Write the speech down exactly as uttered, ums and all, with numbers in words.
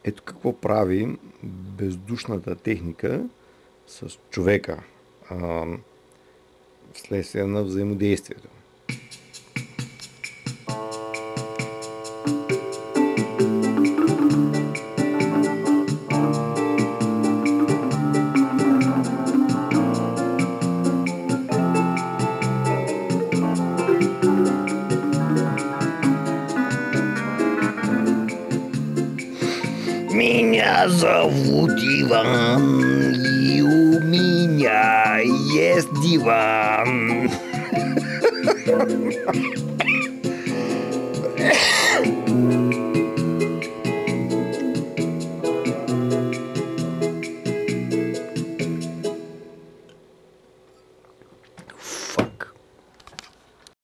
Ето какво прави бездушната техника с човека а, вследствие на взаимодействието. Меня зовут Иван, и у меня есть диван.